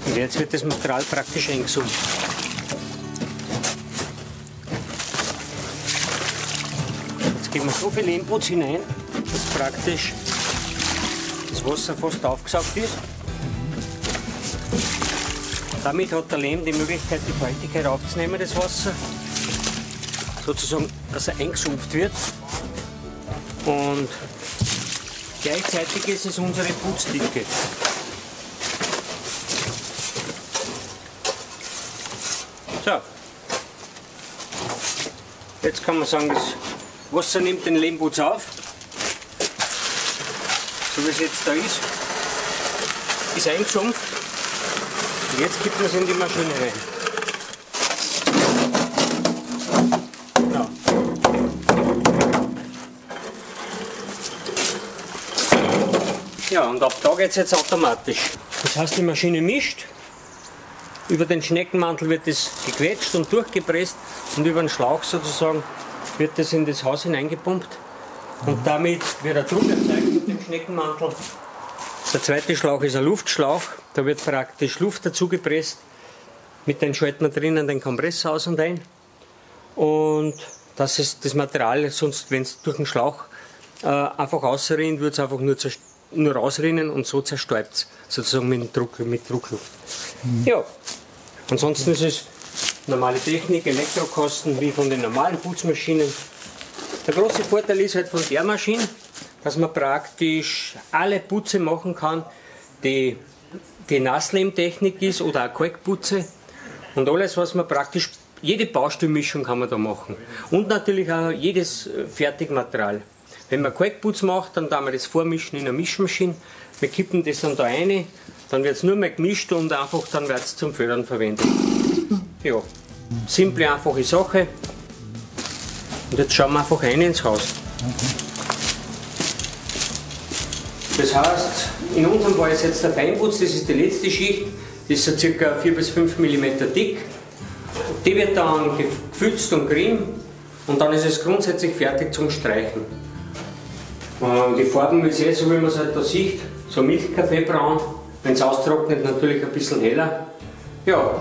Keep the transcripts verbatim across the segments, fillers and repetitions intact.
Und jetzt wird das Material praktisch eingesucht. Jetzt geben wir so viel Lehmputz hinein, dass praktisch das Wasser fast aufgesaugt ist. Damit hat der Lehm die Möglichkeit, die Feuchtigkeit aufzunehmen, das Wasser. Sozusagen, dass er eingesumpft wird. Und gleichzeitig ist es unsere Putzdicke. So. Jetzt kann man sagen, das Wasser nimmt den Lehmputz auf. So wie es jetzt da ist. Ist eingesumpft. Und jetzt gibt man es in die Maschine rein. Ja, und ab da geht es jetzt automatisch. Das heißt, die Maschine mischt, über den Schneckenmantel wird es gequetscht und durchgepresst und über den Schlauch sozusagen wird das in das Haus hineingepumpt und damit wird ein Druck erzeugt mit dem Schneckenmantel. Der zweite Schlauch ist ein Luftschlauch, da wird praktisch Luft dazu gepresst, mit dem schaltet man drinnen den Kompressor aus und ein und das ist das Material, sonst wenn es durch den Schlauch äh, einfach rausrinnt, wird es einfach nur zerstört. Nur rausrinnen und so zerstäubt es, sozusagen mit, Druck, mit Druckluft. Mhm. Ja, ansonsten ist es normale Technik, Elektrokosten wie von den normalen Putzmaschinen. Der große Vorteil ist halt von der Maschine, dass man praktisch alle Putze machen kann, die, die Nasslehmtechnik ist oder auch Kalkputze und alles, was man praktisch, jede Bausteinmischung kann man da machen und natürlich auch jedes Fertigmaterial. Wenn man Kalkputz macht, dann kann man das vormischen in einer Mischmaschine. Wir kippen das dann da rein, dann wird es nur mehr gemischt und einfach dann wird es zum Fördern verwendet. Ja, simple, einfache Sache. Und jetzt schauen wir einfach rein ins Haus. Das heißt, in unserem Fall ist jetzt der Feinputz, das ist die letzte Schicht, das ist so ca. vier bis fünf Millimeter dick. Die wird dann gefülzt und gerieben und dann ist es grundsätzlich fertig zum Streichen. Die Farben ist eh so, wie man es halt da sieht, so Milchkaffeebraun, wenn es austrocknet natürlich ein bisschen heller. Ja,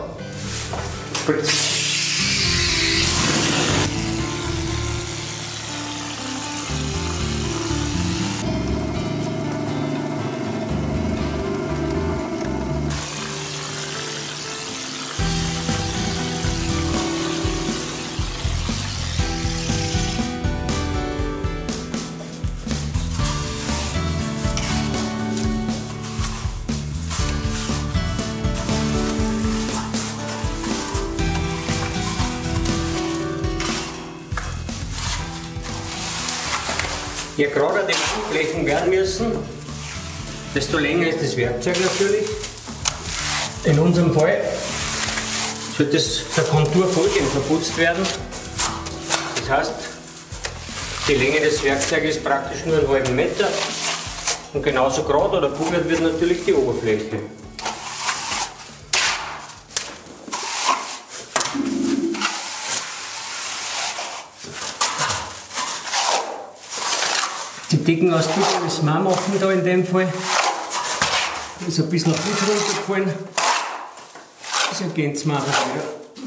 je gerader die Wandflächen werden müssen, desto länger ist das Werkzeug natürlich. In unserem Fall wird das der Kontur folgend verputzt werden. Das heißt, die Länge des Werkzeugs ist praktisch nur einen halben Meter und genauso gerade oder pugert wird natürlich die Oberfläche. Die Deckenausdrücke müssen wir auch machen da in dem Fall. Da ist ein bisschen Putz runtergefallen. Das ergänzt man einfach wieder.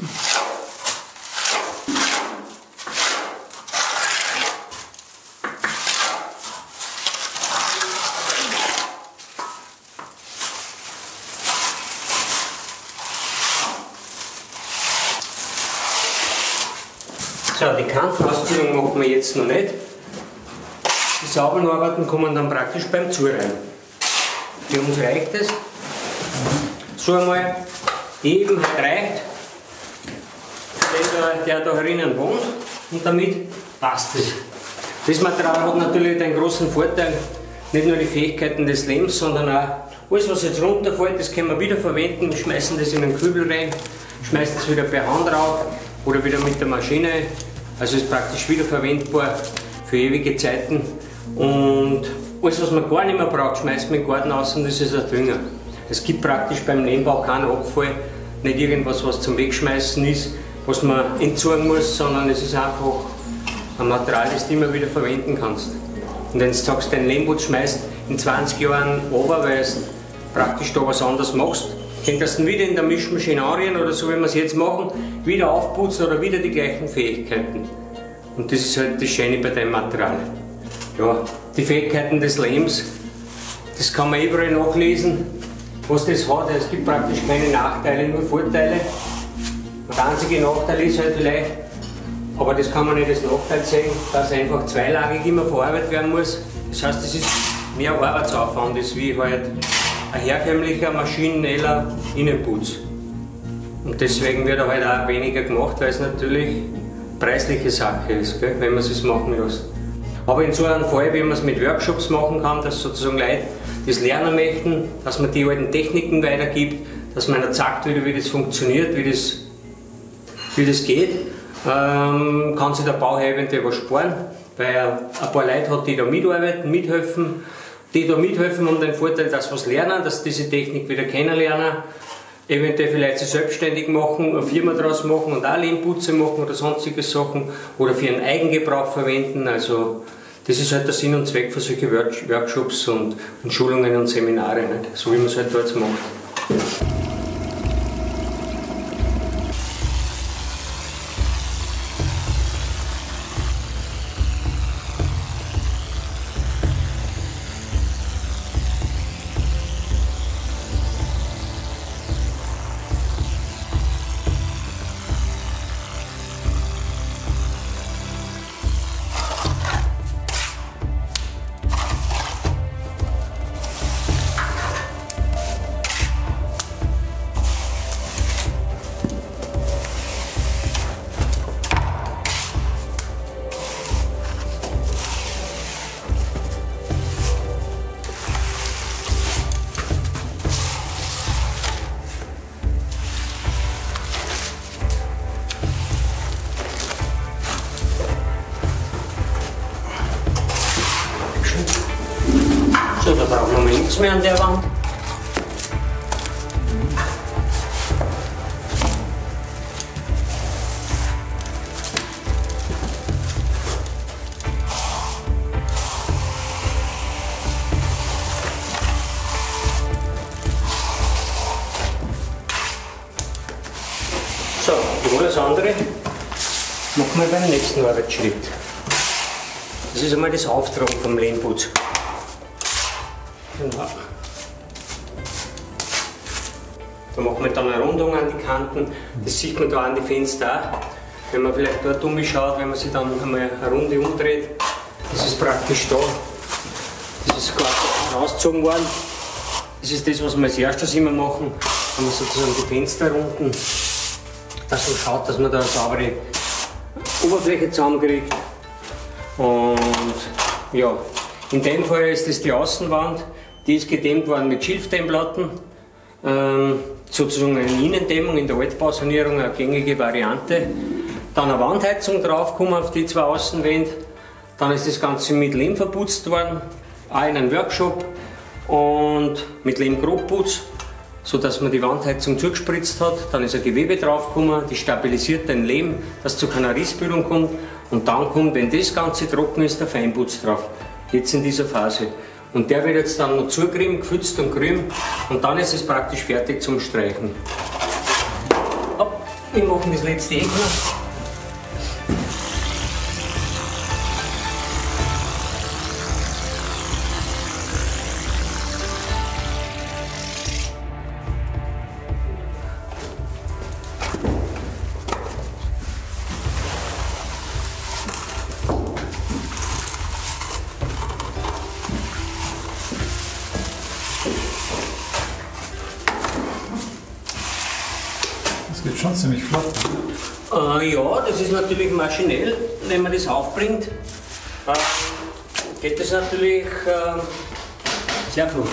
So, die Kantenausführung machen wir jetzt noch nicht. Die sauberen Arbeiten kommen dann praktisch beim Zureihen. Für uns reicht es. So einmal eben reicht, der, der da drinnen wohnt und damit passt es. Das Material hat natürlich den großen Vorteil, nicht nur die Fähigkeiten des Lehms, sondern auch alles, was jetzt runterfällt, das können wir wieder verwenden, schmeißen das in den Kübel rein, schmeißen es wieder per Hand rauf oder wieder mit der Maschine. Also ist praktisch wieder verwendbar für ewige Zeiten. Und alles, was man gar nicht mehr braucht, schmeißt man in den Garten raus und das ist ein Dünger. Es gibt praktisch beim Lehmbau keinen Abfall, nicht irgendwas, was zum Wegschmeißen ist, was man entsorgen muss, sondern es ist einfach ein Material, das du immer wieder verwenden kannst. Und wenn du sagst, dein Lehmputz schmeißt in zwanzig Jahren runter, weil du praktisch da was anderes machst, Könnt das dann wieder in der Mischmaschine anrühren oder so, wie wir es jetzt machen, wieder aufputzen oder wieder die gleichen Fähigkeiten. Und das ist halt das Schöne bei dem Material. Ja, die Fähigkeiten des Lehms, das kann man überall nachlesen, was das hat. Es gibt praktisch keine Nachteile, nur Vorteile. Der einzige Nachteil ist halt vielleicht, aber das kann man nicht als Nachteil sehen, dass einfach zweilagig immer verarbeitet werden muss. Das heißt, es ist mehr Arbeitsaufwand, ist wie halt ein herkömmlicher maschineller Innenputz. Und deswegen wird er halt auch weniger gemacht, weil es natürlich eine preisliche Sache ist, gell, wenn man es machen lässt. Aber in so einem Fall, wie man es mit Workshops machen kann, dass sozusagen Leute das lernen möchten, dass man die alten Techniken weitergibt, dass man ihnen sagt, wie das funktioniert, wie das, wie das geht, ähm, kann sich der Bauherr eventuell was sparen, weil er ein paar Leute hat, die da mitarbeiten, mithelfen. Die da mithelfen haben den Vorteil, dass sie was lernen, dass sie diese Technik wieder kennenlernen, eventuell vielleicht sich selbstständig machen, eine Firma daraus machen und auch Lehmputze machen oder sonstige Sachen oder für ihren Eigengebrauch verwenden. Also das ist halt der Sinn und Zweck für solche Workshops und, und Schulungen und Seminare, nicht? So wie man es halt dort macht. So, da brauchen wir nichts mehr an der Wand. So, und alles andere machen wir beim nächsten Arbeitsschritt. Das ist einmal das Auftragen vom Lehmputz. Genau. Da machen wir dann eine Rundung an die Kanten. Das sieht man da an die Fenster auch. Wenn man vielleicht dort umschaut, wenn man sich dann einmal eine Runde umdreht, das ist praktisch da. Das ist gerade rausgezogen worden. Das ist das, was wir als erstes immer machen, wenn wir sozusagen die Fenster runden, dass man schaut, dass man da eine saubere Oberfläche zusammenkriegt. Und ja, in dem Fall ist das die Außenwand, die ist gedämmt worden mit Schilfdämmplatten, ähm, sozusagen eine Innendämmung in der Altbausanierung, eine gängige Variante. Dann eine Wandheizung draufgekommen auf die zwei Außenwände, dann ist das Ganze mit Lehm verputzt worden, auch in einem Workshop und mit Lehmgrobputz, sodass man die Wandheizung zugespritzt hat. Dann ist ein Gewebe draufgekommen, die stabilisiert den Lehm, dass zu keiner Rissbildung kommt. Und dann kommt, wenn das Ganze trocken ist, der Feinputz drauf. Jetzt in dieser Phase. Und der wird jetzt dann noch zugerieben, gefülzt und gerieben. Und dann ist es praktisch fertig zum Streichen. Hopp, wir machen das letzte Eck noch. Das geht schon ziemlich flott. Äh, ja, das ist natürlich maschinell, wenn man das aufbringt, äh, geht das natürlich äh, sehr flott.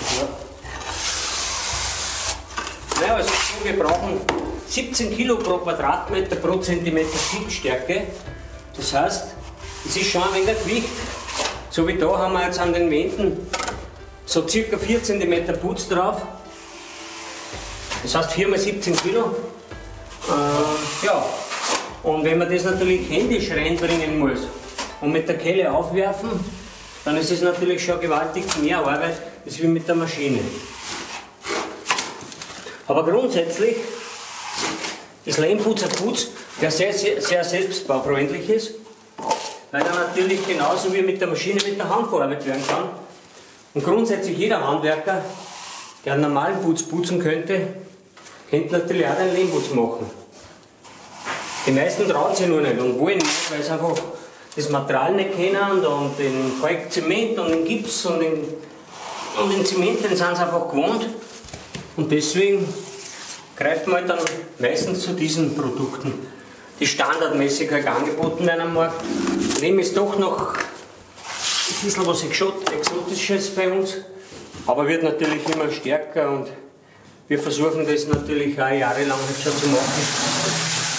Ja. Naja, also wir brauchen siebzehn Kilo pro Quadratmeter pro Zentimeter Siebstärke. Das heißt, es ist schon ein wenig Gewicht. So wie da haben wir jetzt an den Wänden so circa vier Zentimeter Putz drauf. Das heißt vier mal siebzehn Kilo. Äh, ja, und wenn man das natürlich händisch reinbringen muss und mit der Kelle aufwerfen, dann ist es natürlich schon gewaltig mehr Arbeit, als wie mit der Maschine. Aber grundsätzlich ist Lehmputz ein Putz, der sehr, sehr, sehr selbstbaufreundlich ist, weil er natürlich genauso wie mit der Maschine mit der Hand verarbeitet werden kann. Und grundsätzlich jeder Handwerker, der einen normalen Putz putzen könnte, könnte natürlich auch einen Lehmputz machen. Die meisten trauen sich nur nicht und wollen nicht, weil sie einfach das Material nicht kennen und den Kalkzement und den Gips und den, und den Zement, den sind sie einfach gewohnt. Und deswegen greift man halt dann meistens zu diesen Produkten, die standardmäßig halt angeboten werden am Markt. Lehm ist doch noch ein bisschen was Exotisches bei uns, aber wird natürlich immer stärker und wir versuchen das natürlich auch jahrelang schon zu machen.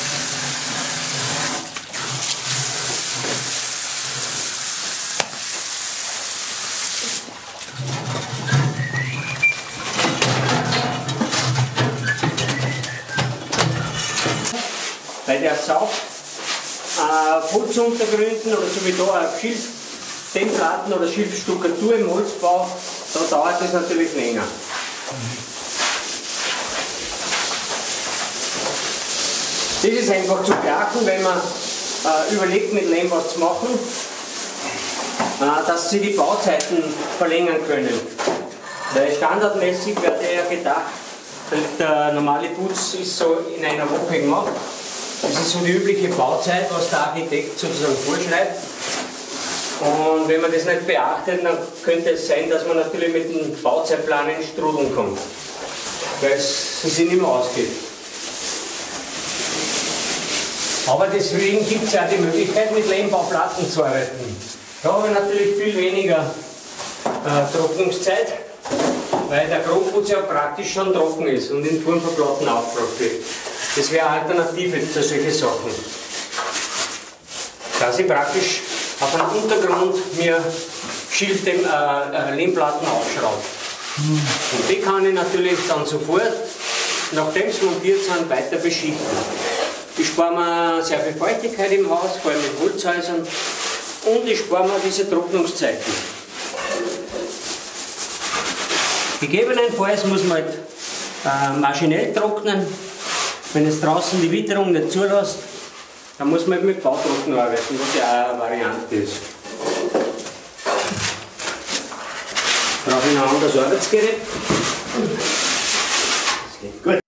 Bei der Sau äh, Putzuntergründen oder so wie da auch Schilfdämmplatten oder Schilfstuckatur im Holzbau, da dauert das natürlich länger. Das ist einfach zu beachten, wenn man äh, überlegt, mit Lehm was zu machen, äh, dass sie die Bauzeiten verlängern können. Weil standardmäßig wird ja gedacht, der normale Putz ist so in einer Woche gemacht. Das ist so die übliche Bauzeit, was der Architekt sozusagen vorschreibt. Und wenn man das nicht beachtet, dann könnte es sein, dass man natürlich mit dem Bauzeitplan in Strudeln kommt, weil es sich nicht mehr ausgeht. Aber deswegen gibt es ja die Möglichkeit, mit Lehmbauplatten zu arbeiten. Da habe ich natürlich viel weniger äh, Trocknungszeit, weil der Grobputz ja praktisch schon trocken ist und in Form von Platten aufgebracht wird. Das wäre eine Alternative zu solchen Sachen. Dass ich praktisch auf einem Untergrund mir Schilf dem, äh, äh, Lehmplatten aufschraube. Mhm. Und die kann ich natürlich dann sofort, nachdem sie montiert sind, weiter beschichten. Ich spare mir sehr viel Feuchtigkeit im Haus, vor allem mit Holzhäusern, und ich spare mir diese Trocknungszeiten. Gegebenenfalls muss man halt, äh, maschinell trocknen. Wenn es draußen die Witterung nicht zulässt, dann muss man mit Bautrockner arbeiten, was ja auch eine Variante ist. Ich brauche ich ein anderes Arbeitsgerät. Das geht gut.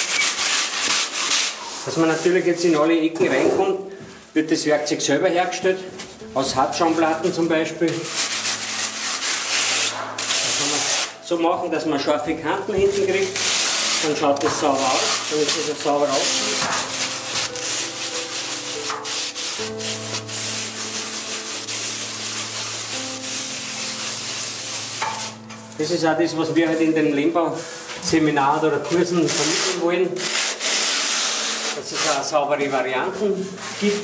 Dass man natürlich jetzt in alle Ecken reinkommt, wird das Werkzeug selber hergestellt, aus Hartschaumplatten zum Beispiel. Das kann man so machen, dass man scharfe Kanten hinten kriegt. Dann schaut das sauber aus, dann ist das sauber rausgeschnitten. Das ist auch das, was wir halt in den Lehmbauseminaren oder Kursen vermitteln wollen, dass es auch saubere Varianten gibt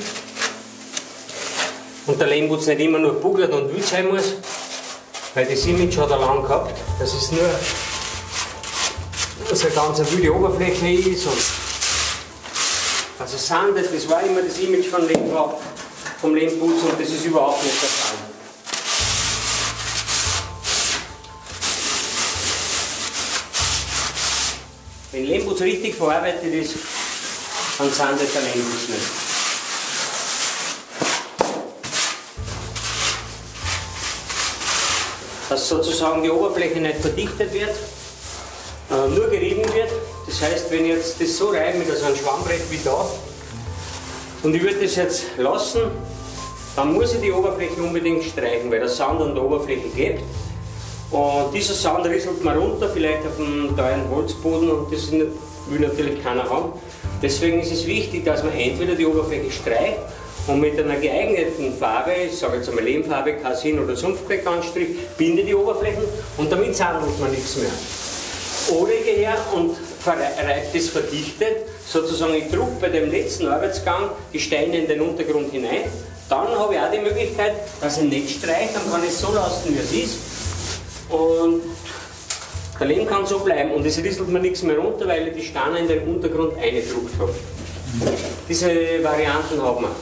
und der Lehmputz nicht immer nur buglert und wütend sein muss, weil das Image hat er lang gehabt, das ist nur dass eine ganz wilde Oberfläche ist und dass es sandet, das war immer das Image von Lehmbau, vom Lehmputz und das ist überhaupt nicht der Fall. Wenn Lehmputz richtig verarbeitet ist, dann sandet der Lehmputz nicht. Dass sozusagen die Oberfläche nicht verdichtet wird, äh, nur gerieben wird. Das heißt, wenn ich jetzt das so reibe mit so einem Schwammbrett wie da und ich würde das jetzt lassen, dann muss ich die Oberfläche unbedingt streichen, weil der Sand an der Oberfläche klebt. Und dieser Sand rieselt mal runter, vielleicht auf einem teuren Holzboden, und das will natürlich keiner haben. Deswegen ist es wichtig, dass man entweder die Oberfläche streicht und mit einer geeigneten Farbe, ich sage jetzt einmal Lehmfarbe, Kasin oder Sumpfbeckanstrich, binde die Oberflächen und damit sandelt man nichts mehr. Oder ich gehe her und reibe das verdichtet, sozusagen ich drücke bei dem letzten Arbeitsgang die Steine in den Untergrund hinein. Dann habe ich auch die Möglichkeit, dass ich nicht streiche, dann kann ich es so lassen, wie es ist. Und der Lehm kann so bleiben und es rieselt mir nichts mehr runter, weil ich die Steine in den Untergrund eingedruckt habe. Diese Varianten haben wir.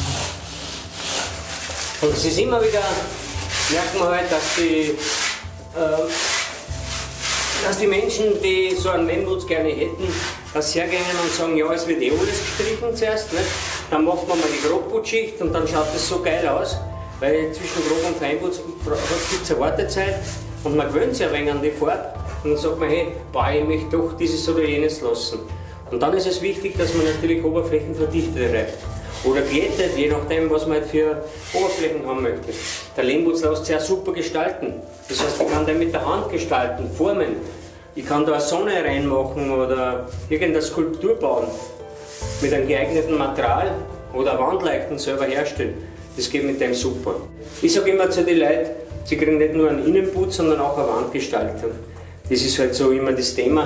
Und es ist immer wieder, merkt man halt, dass die, äh, dass die Menschen, die so einen Lehmputz gerne hätten, das hergehen und sagen, ja, es wird eh alles gestrichen zuerst, nicht? Dann macht man mal die Grobputzschicht und dann schaut das so geil aus, weil zwischen Grob- und Feinputz gibt es eine Wartezeit und man gewöhnt sich ein wenig an die Fahrt und dann sagt man, hey, boah, ich möchte doch dieses oder jenes lassen. Und dann ist es wichtig, dass man natürlich Oberflächenverdichter reibt. Oder glättet, je nachdem, was man halt für Oberflächen haben möchte. Der Lehmputz lässt sich auch super gestalten. Das heißt, ich kann den mit der Hand gestalten, formen. Ich kann da eine Sonne reinmachen oder irgendeine Skulptur bauen. Mit einem geeigneten Material oder Wandleuchten selber herstellen. Das geht mit dem super. Ich sage immer zu den Leuten, sie kriegen nicht nur einen Innenputz, sondern auch eine Wandgestaltung. Das ist halt so immer das Thema.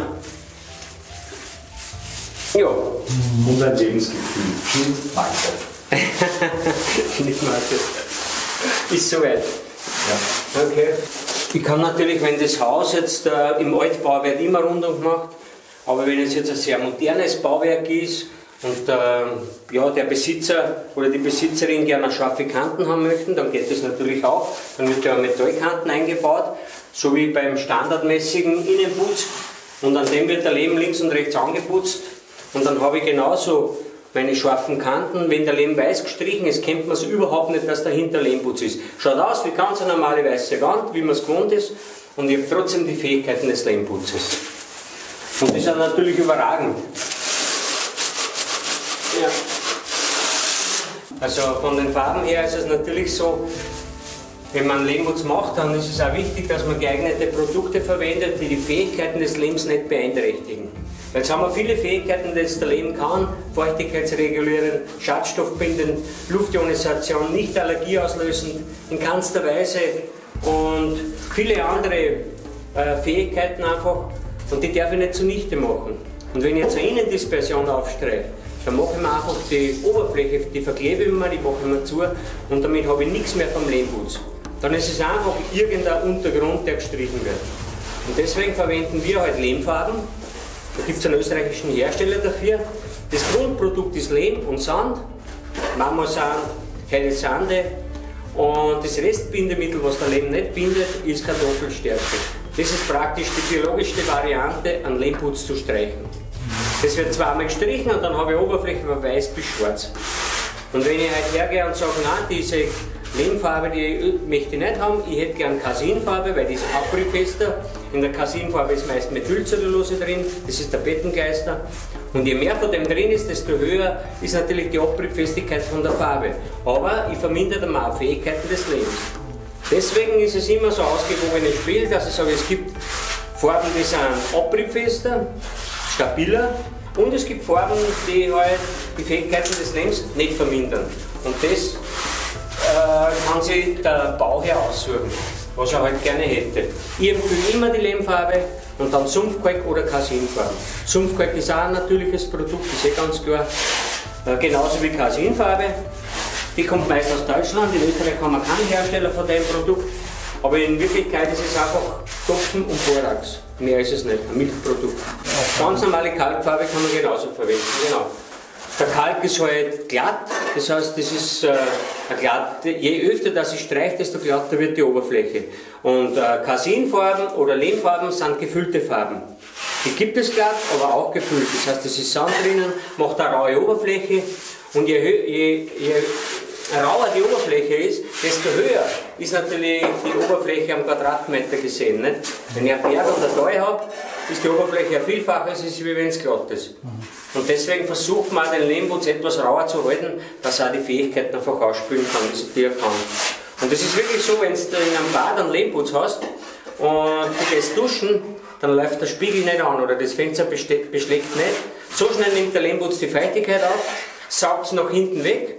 Ja. Und ein Lebensgefühl. Nicht Marke. Nicht Marke. Ist soweit. Ja. Okay. Ich kann natürlich, wenn das Haus jetzt äh, im Altbauwerk immer rundum gemacht, aber wenn es jetzt ein sehr modernes Bauwerk ist und äh, ja, der Besitzer oder die Besitzerin gerne scharfe Kanten haben möchten, dann geht das natürlich auch. Dann wird ja Metallkanten eingebaut, so wie beim standardmäßigen Innenputz. Und an dem wird der Lehm links und rechts angeputzt. Und dann habe ich genauso meine scharfen Kanten. Wenn der Lehm weiß gestrichen ist, kennt man es überhaupt nicht, dass dahinter Lehmputz ist. Schaut aus wie ganz eine normale weiße Wand, wie man es gewohnt ist. Und ich habe trotzdem die Fähigkeiten des Lehmputzes. Und das ist ja natürlich überragend. Ja. Also von den Farben her ist es natürlich so, wenn man Lehmputz macht, dann ist es auch wichtig, dass man geeignete Produkte verwendet, die die Fähigkeiten des Lehms nicht beeinträchtigen. Jetzt haben wir viele Fähigkeiten, die der Lehm kann: Feuchtigkeitsregulieren, Schadstoffbindend, Luftionisation, nicht allergieauslösend, in keinster Weise und viele andere äh, Fähigkeiten einfach, und die darf ich nicht zunichte machen. Und wenn ich jetzt eine Innendispersion aufstreiche, dann mache ich mir einfach die Oberfläche, die verklebe ich mir, die mache ich mir zu und damit habe ich nichts mehr vom Lehmputz. Dann ist es einfach irgendein Untergrund, der gestrichen wird. Und deswegen verwenden wir halt Lehmfarben. Da gibt es einen österreichischen Hersteller dafür. Das Grundprodukt ist Lehm und Sand, Marmorsand, helle Sande, und das Restbindemittel, was der Lehm nicht bindet, ist Kartoffelstärke. Das ist praktisch die biologischste Variante, einen Lehmputz zu streichen. Das wird zweimal gestrichen und dann habe ich Oberfläche von weiß bis schwarz. Und wenn ich halt hergehe und sage, nein, diese Lehmfarbe, die möchte ich nicht haben, ich hätte gern Casinfarbe, weil die ist abriebfester. In der Casinfarbe ist meist Methylcellulose drin, das ist der Bettengeister. Und je mehr von dem drin ist, desto höher ist natürlich die Abriebfestigkeit von der Farbe. Aber ich vermindere dann auch Fähigkeiten des Lehms. Deswegen ist es immer so ein ausgewogenes Spiel, dass ich sage, es gibt Farben, die sind abriebfester, stabiler, und es gibt Farben, die halt die Fähigkeiten des Lehms nicht vermindern. Und das äh, kann sich der Bauherr aussuchen, was er halt gerne hätte. Ich empfehle immer die Lehmfarbe und dann Sumpfkalk oder Casinfarbe. Sumpfkalk ist auch ein natürliches Produkt, ist eh ganz klar. Äh, genauso wie Casinfarbe. Die kommt meist aus Deutschland, in Österreich haben wir keinen Hersteller von dem Produkt. Aber in Wirklichkeit ist es einfach Topfen und Borax. Mehr ist es nicht, ein Milchprodukt. Ganz normale Kalkfarbe kann man genauso verwenden. Genau. Der Kalk ist halt glatt, das heißt, das ist äh, ein glatt, je öfter das ich streiche, desto glatter wird die Oberfläche. Und äh, Casinfarben oder Lehmfarben sind gefüllte Farben. Die gibt es glatt, aber auch gefüllt. Das heißt, es ist Sand drinnen, macht eine raue Oberfläche. Und je, je, je rauer die Oberfläche ist, desto höher ist natürlich die Oberfläche am Quadratmeter gesehen. Nicht? Wenn ich einen Berg oder Tal habe, ist die Oberfläche ein Vielfaches, wie wenn es glatt ist. Und deswegen versucht man den Lehmputz etwas rauer zu halten, dass er auch die Fähigkeiten einfach ausspülen kann, die er kann. Und das ist wirklich so, wenn du in einem Bad einen Lehmputz hast und du gehst duschen, dann läuft der Spiegel nicht an oder das Fenster beschlägt nicht. So schnell nimmt der Lehmputz die Feuchtigkeit auf, saugt es nach hinten weg.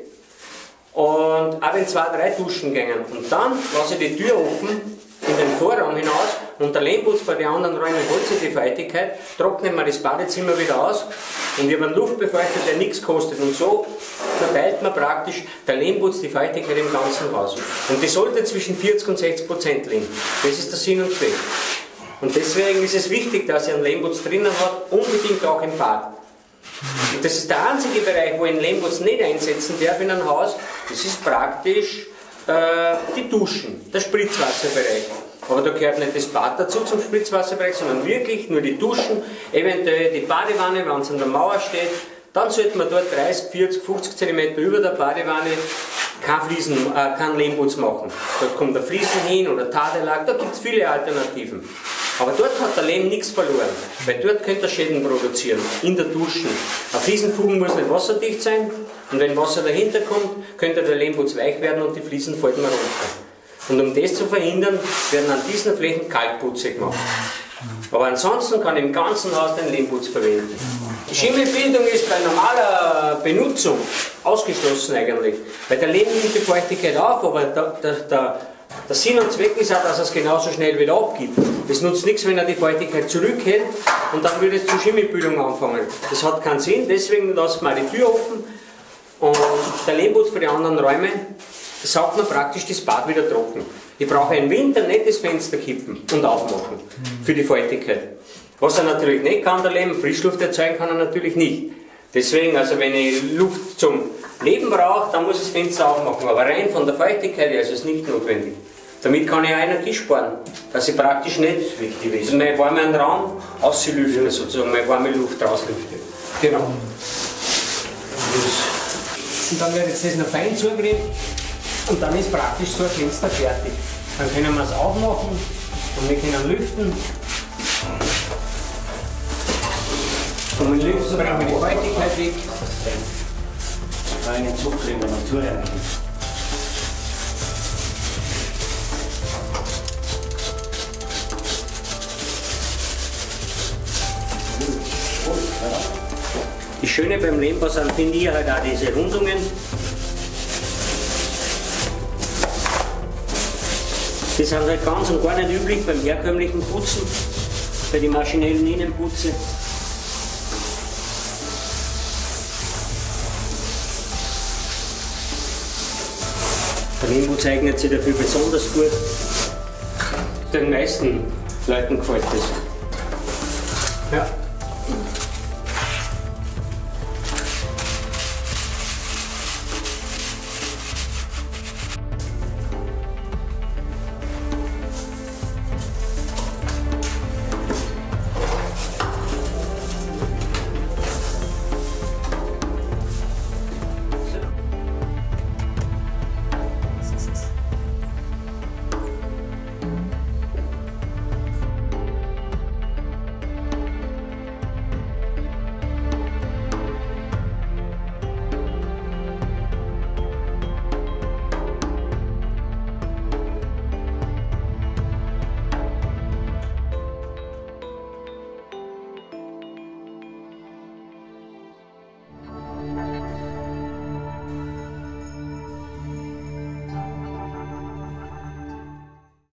Und auch wenn zwei, drei Duschen gehen und dann lasse ich die Tür offen in den Vorraum hinaus und der Lehmputz bei den anderen Räumen holt sich die Feuchtigkeit, trocknen wir das Badezimmer wieder aus und ich habe einen Luftbefeuchter, der nichts kostet, und so verteilt man praktisch der Lehmputz die Feuchtigkeit im ganzen Haus. Und die sollte zwischen vierzig und sechzig Prozent liegen. Das ist der Sinn und Zweck. Und deswegen ist es wichtig, dass ihr einen Lehmputz drinnen habt, unbedingt auch im Bad. Und das ist der einzige Bereich, wo ich einen Lehmputz nicht einsetzen darf in einem Haus. Das ist praktisch äh, die Duschen, der Spritzwasserbereich. Aber da gehört nicht das Bad dazu zum Spritzwasserbereich, sondern wirklich nur die Duschen, eventuell die Badewanne, wenn es an der Mauer steht. Dann sollte man dort dreißig, vierzig, fünfzig Zentimeter über der Badewanne kein, Fliesen, äh, kein Lehmputz machen. Dort kommt der Fliesen hin oder Tadellack, da gibt es viele Alternativen. Aber dort hat der Lehm nichts verloren, weil dort könnt ihr Schäden produzieren, in der Dusche. Ein Fliesenfugen muss nicht wasserdicht sein und wenn Wasser dahinter kommt, könnte der Lehmputz weich werden und die Fliesen fallen runter. Und um das zu verhindern, werden an diesen Flächen Kalkputze gemacht. Aber ansonsten kann im ganzen Haus den Lehmputz verwenden. Die Schimmelbildung ist bei normaler Benutzung ausgeschlossen eigentlich, weil der Lehm nimmt die Feuchtigkeit auf, aber der, der, der, der Sinn und Zweck ist auch, dass er es genauso schnell wieder abgibt. Es nutzt nichts, wenn er die Feuchtigkeit zurückhält und dann würde es zur Schimmelbildung anfangen. Das hat keinen Sinn, deswegen lassen wir die Tür offen und der Lehmputz für die anderen Räume, da saugt man praktisch das Bad wieder trocken. Ich brauche im Winter nicht das Fenster kippen und aufmachen für die Feuchtigkeit. Was er natürlich nicht kann, der Lehm, Frischluft erzeugen kann er natürlich nicht. Deswegen, also wenn ich Luft zum Leben brauche, dann muss ich das Fenster aufmachen. Aber rein von der Feuchtigkeit her ist es nicht notwendig. Damit kann ich auch Energie sparen, dass ich praktisch nicht also meinen warmen Raum auslüfte, sozusagen meine warme Luft rauslüfte. Genau. Und dann wird jetzt das noch fein zugerieben und dann ist praktisch so ein Fenster fertig. Dann können wir es aufmachen und wir können lüften. Und mit Lüften bringen wir die Feuchtigkeit weg. Einen Zug kriegen wir noch zureinigen. Das Schöne beim Lehmbau sind, finde ich, halt auch diese Rundungen. Die sind halt ganz und gar nicht üblich beim herkömmlichen Putzen, bei den maschinellen Innenputzen. Der Lehmputz eignet sich dafür besonders gut. Den meisten Leuten gefällt das. Ja.